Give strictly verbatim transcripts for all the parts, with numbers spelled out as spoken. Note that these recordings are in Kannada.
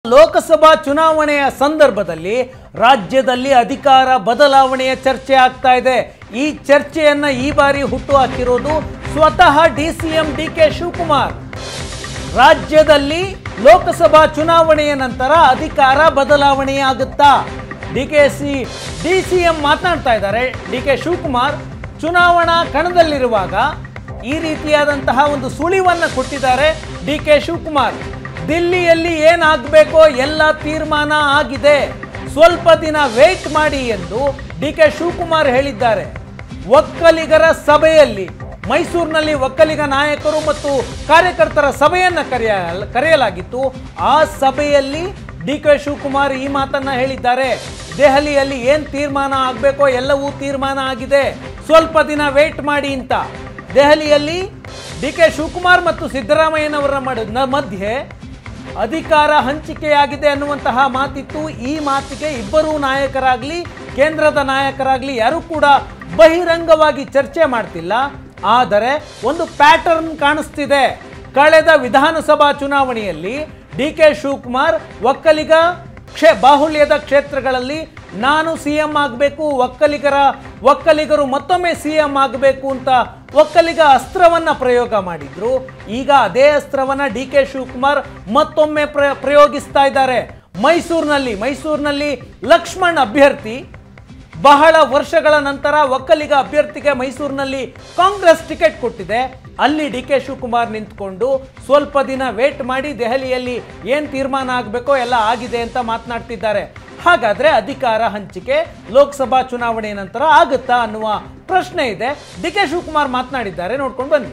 ಲೋಕಸಭಾ ಚುನಾವಣೆಯ ಸಂದರ್ಭದಲ್ಲಿ ರಾಜ್ಯದಲ್ಲಿ ಅಧಿಕಾರ ಬದಲಾವಣೆಯ ಚರ್ಚೆ ಆಗ್ತಾ ಇದೆ. ಈ ಚರ್ಚೆಯನ್ನ ಈ ಬಾರಿ ಹುಟ್ಟು ಹಾಕಿರೋದು ಸ್ವತಃ ಡಿಸಿಎಂ ಡಿ ಕೆ ಶಿವಕುಮಾರ್. ರಾಜ್ಯದಲ್ಲಿ ಲೋಕಸಭಾ ಚುನಾವಣೆಯ ನಂತರ ಅಧಿಕಾರ ಬದಲಾವಣೆಯಾಗುತ್ತಾ? D K C D C M ಮಾತನಾಡ್ತಾ ಇದ್ದಾರೆ. ಡಿ ಕೆ ಶಿವಕುಮಾರ್ ಚುನಾವಣಾ ಕಣದಲ್ಲಿರುವಾಗ ಈ ರೀತಿಯಾದಂತಹ ಒಂದು ಸುಳಿವನ್ನು ಕೊಟ್ಟಿದ್ದಾರೆ. ಡಿ ಕೆ ಶಿವಕುಮಾರ್, ದಿಲ್ಲಿಯಲ್ಲಿ ಏನಾಗಬೇಕೋ ಎಲ್ಲ ತೀರ್ಮಾನ ಆಗಿದೆ, ಸ್ವಲ್ಪ ದಿನ ವೇಟ್ ಮಾಡಿ ಎಂದು ಡಿ ಕೆ ಶಿವಕುಮಾರ್ ಹೇಳಿದ್ದಾರೆ. ಒಕ್ಕಲಿಗರ ಸಭೆಯಲ್ಲಿ ಮೈಸೂರಿನಲ್ಲಿ ಒಕ್ಕಲಿಗ ನಾಯಕರು ಮತ್ತು ಕಾರ್ಯಕರ್ತರ ಸಭೆಯನ್ನು ಕರೆಯ ಕರೆಯಲಾಗಿತ್ತು. ಆ ಸಭೆಯಲ್ಲಿ ಡಿ ಕೆ ಶಿವಕುಮಾರ್ ಈ ಮಾತನ್ನ ಹೇಳಿದ್ದಾರೆ. ದೆಹಲಿಯಲ್ಲಿ ಏನು ತೀರ್ಮಾನ ಆಗಬೇಕೋ ಎಲ್ಲವೂ ತೀರ್ಮಾನ ಆಗಿದೆ, ಸ್ವಲ್ಪ ದಿನ ವೇಟ್ ಮಾಡಿ ಅಂತ. ದೆಹಲಿಯಲ್ಲಿ ಡಿ ಕೆ ಶಿವಕುಮಾರ್ ಮತ್ತು ಸಿದ್ದರಾಮಯ್ಯನವರ ಮಧ್ಯೆ ಅಧಿಕಾರ ಹಂಚಿಕೆಯಾಗಿದೆ ಅನ್ನುವಂತಹ ಮಾತಿತ್ತು. ಈ ಮಾತಿಗೆ ಇಬ್ಬರೂ ನಾಯಕರಾಗಲಿ ಕೇಂದ್ರದ ನಾಯಕರಾಗಲಿ ಯಾರೂ ಕೂಡ ಬಹಿರಂಗವಾಗಿ ಚರ್ಚೆ ಮಾಡ್ತಿಲ್ಲ. ಆದರೆ ಒಂದು ಪ್ಯಾಟರ್ನ್ ಕಾಣಿಸ್ತಿದೆ. ಕಳೆದ ವಿಧಾನಸಭಾ ಚುನಾವಣೆಯಲ್ಲಿ ಡಿ ಕೆ ಶಿವಕುಮಾರ್ ಒಕ್ಕಲಿಗ ಕ್ಷೇ ಬಾಹುಳ್ಯದ ಕ್ಷೇತ್ರಗಳಲ್ಲಿ ನಾನು ಸಿ ಎಂ ಆಗಬೇಕು, ಒಕ್ಕಲಿಗರ ಒಕ್ಕಲಿಗರು ಮತ್ತೊಮ್ಮೆ ಸಿ ಎಂ ಆಗಬೇಕು ಅಂತ ಒಕ್ಕಲಿಗ ಅಸ್ತ್ರವನ್ನ ಪ್ರಯೋಗ ಮಾಡಿದ್ರು. ಈಗ ಅದೇ ಅಸ್ತ್ರವನ್ನ ಡಿ ಕೆ ಶಿವಕುಮಾರ್ ಮತ್ತೊಮ್ಮೆ ಪ್ರ ಪ್ರಯೋಗಿಸ್ತಾ ಇದ್ದಾರೆ. ಮೈಸೂರಿನಲ್ಲಿ ಮೈಸೂರಿನಲ್ಲಿ ಲಕ್ಷ್ಮಣ್ ಅಭ್ಯರ್ಥಿ ಬಹಳ ವರ್ಷಗಳ ನಂತರ ಒಕ್ಕಲಿಗ ಅಭ್ಯರ್ಥಿಗೆ ಮೈಸೂರಿನಲ್ಲಿ ಕಾಂಗ್ರೆಸ್ ಟಿಕೆಟ್ ಕೊಟ್ಟಿದೆ. ಅಲ್ಲಿ ಡಿ ಕೆ ಶಿವಕುಮಾರ್ ನಿಂತ್ಕೊಂಡು ಸ್ವಲ್ಪ ದಿನ ವೇಟ್ ಮಾಡಿ, ದೆಹಲಿಯಲ್ಲಿ ಏನು ತೀರ್ಮಾನ ಆಗಬೇಕೋ ಎಲ್ಲ ಆಗಿದೆ ಅಂತ ಮಾತನಾಡ್ತಿದ್ದಾರೆ. ಹಾಗಾದ್ರೆ ಅಧಿಕಾರ ಹಂಚಿಕೆ ಲೋಕಸಭಾ ಚುನಾವಣೆ ನಂತರ ಆಗುತ್ತಾ ಅನ್ನುವ ಪ್ರಶ್ನೆ ಇದೆ. ಡಿ ಕೆ ಶಿವಕುಮಾರ್ ಮಾತನಾಡಿದ್ದಾರೆ, ನೋಡ್ಕೊಂಡು ಬನ್ನಿ.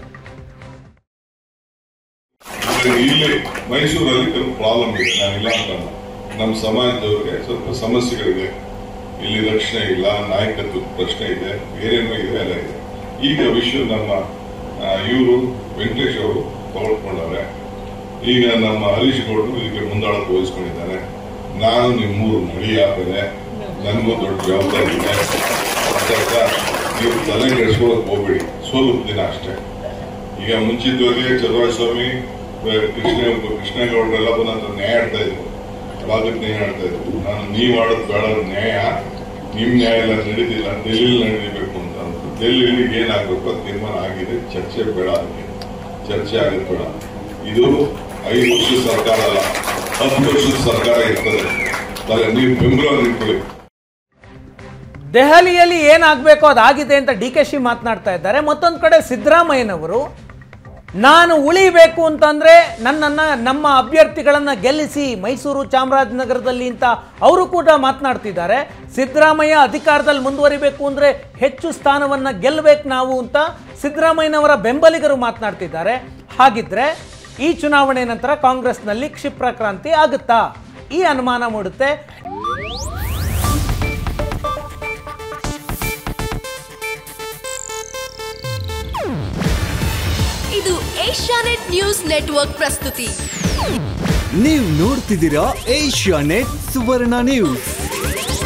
ಮೈಸೂರಲ್ಲಿ ಕೆಲವು ಪ್ರಾಬ್ಲಮ್ ಇದೆ, ನಾನಿಲ್ಲ ಅಂತ ನಮ್ಮ ಸಮಾಜದವ್ರಿಗೆ ಸ್ವಲ್ಪ ಸಮಸ್ಯೆಗಳಿದೆ. ಇಲ್ಲಿ ರಕ್ಷಣೆ ಇಲ್ಲ, ನಾಯಕತ್ವದ ಪ್ರಶ್ನೆ ಇದೆ, ಏನೇನೋ ಇದೆ, ಎಲ್ಲ ಇದೆ. ಈಗ ವಿಷಯ ನಮ್ಮ ಇವರು ವೆಂಕಟೇಶ್ ಅವರು ತಗೊಳ್ಕೊಂಡವ್ರೆ. ಈಗ ನಮ್ಮ ಹರೀಶ್ ಗೌಡರು ಇದಕ್ಕೆ ಮುಂದಾಳತ್ವ ವಹಿಸ್ಕೊಂಡಿದ್ದಾರೆ. ನಾನು ನಿಮ್ಮೂರು ಮಡಿ ಆಗ್ತದೆ, ನನಗೂ ದೊಡ್ಡ ಜವಾಬ್ದಾರಿ ಇದೆ. ನೀವು ತಲೆ ಕೆಡಿಸ್ಕೊಳ್ಳೋಕೆ ಹೋಗ್ಬೇಡಿ, ಸ್ವಲ್ಪ ದಿನ ಅಷ್ಟೇ. ಈಗ ಮುಂಚಿತವಾಗಿ ಚಂದ್ರಸ್ವಾಮಿ ಕೃಷ್ಣ ಕೃಷ್ಣೇಗೌಡರೆಲ್ಲ ಬಂದ ನ್ಯಾಯ ಆಡ್ತಾ ಇದ್ರು, ಭಾಗಕ್ಕೆ ನ್ಯಾಯ ಆಡ್ತಾ ಇದ್ರು. ನಾನು ನೀವು ಆಡೋದು ಬೇಡ, ನ್ಯಾಯ ನಿಮ್ ನ್ಯಾಯ ಎಲ್ಲ ನಡೀತಿಲ್ಲ, ಡೆಲ್ಲಿಲಿ ನಡೀಬೇಕು ಅಂತ. ಡೆಲ್ಲಿಲಿ ಏನಾಗಬೇಕು ಅದು ತೀರ್ಮಾನ ಆಗಿದೆ, ಚರ್ಚೆ ಬೇಡ, ಅದಕ್ಕೆ ಚರ್ಚೆ ಆಗೋದು ಬೇಡ. ಇದು ಐದು ವರ್ಷದ ಸರ್ಕಾರ ಅಲ್ಲ, ಹತ್ತು ವರ್ಷದ ಸರ್ಕಾರ ಇರ್ತದೆ. ನೀವು ಬೆಂಬಲ ನಿಂತ್ಕೊಳ್ಳಿ. ದೆಹಲಿಯಲ್ಲಿ ಏನಾಗಬೇಕೋ ಅದಾಗಿದೆ ಅಂತ ಡಿ ಕೆ ಶಿ ಮಾತನಾಡ್ತಾ ಇದ್ದಾರೆ. ಮತ್ತೊಂದು ಕಡೆ ಸಿದ್ದರಾಮಯ್ಯನವರು ನಾನು ಉಳಿಬೇಕು ಅಂತಂದ್ರೆ ನನ್ನನ್ನ ನಮ್ಮ ಅಭ್ಯರ್ಥಿಗಳನ್ನ ಗೆಲ್ಲಿಸಿ ಮೈಸೂರು ಚಾಮರಾಜನಗರದಲ್ಲಿ ಅಂತ ಅವರು ಕೂಡ ಮಾತನಾಡ್ತಿದ್ದಾರೆ. ಸಿದ್ದರಾಮಯ್ಯ ಅಧಿಕಾರದಲ್ಲಿ ಮುಂದುವರಿಬೇಕು ಅಂದ್ರೆ ಹೆಚ್ಚು ಸ್ಥಾನವನ್ನ ಗೆಲ್ಲಬೇಕು ನಾವು ಅಂತ ಸಿದ್ದರಾಮಯ್ಯನವರ ಬೆಂಬಲಿಗರು ಮಾತನಾಡ್ತಿದ್ದಾರೆ. ಹಾಗಿದ್ರೆ ಈ ಚುನಾವಣೆ ನಂತರ ಕಾಂಗ್ರೆಸ್ನಲ್ಲಿ ಕ್ಷಿಪ್ರ ಕ್ರಾಂತಿ ಆಗುತ್ತಾ? ಈ ಅನುಮಾನ ಮೂಡುತ್ತೆ. ಇದು ಏಷ್ಯಾನೆಟ್ ನ್ಯೂಸ್ ನೆಟ್ವರ್ಕ್ ಪ್ರಸ್ತುತಿ. ನೀವು ನೋಡ್ತಿದ್ದೀರಾ ಏಷ್ಯಾನೆಟ್ ಸುವರ್ಣ ನ್ಯೂಸ್.